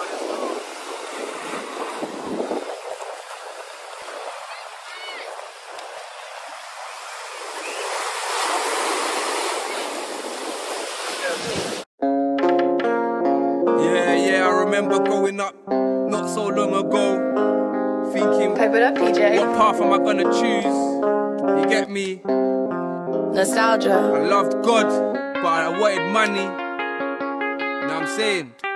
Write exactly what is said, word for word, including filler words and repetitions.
Yeah, yeah, I remember growing up not so long ago, thinking, Pipe it up, D J. what path am I gonna choose? You get me? Nostalgia. I loved God, but I wanted money. You know what I'm saying?